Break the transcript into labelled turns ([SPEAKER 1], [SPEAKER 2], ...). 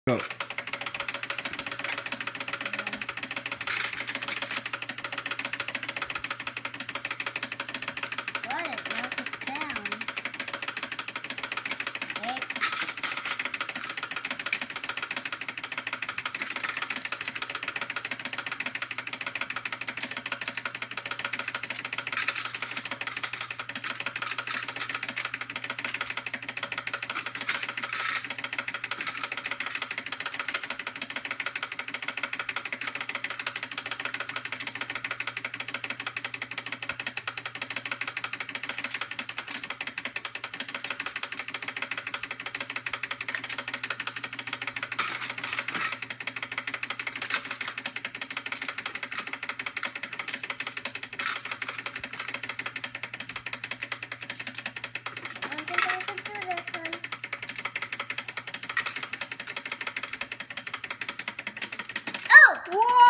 [SPEAKER 1] Go.
[SPEAKER 2] What? Knock it down. I don't think I can do this one. Oh!
[SPEAKER 1] Whoa!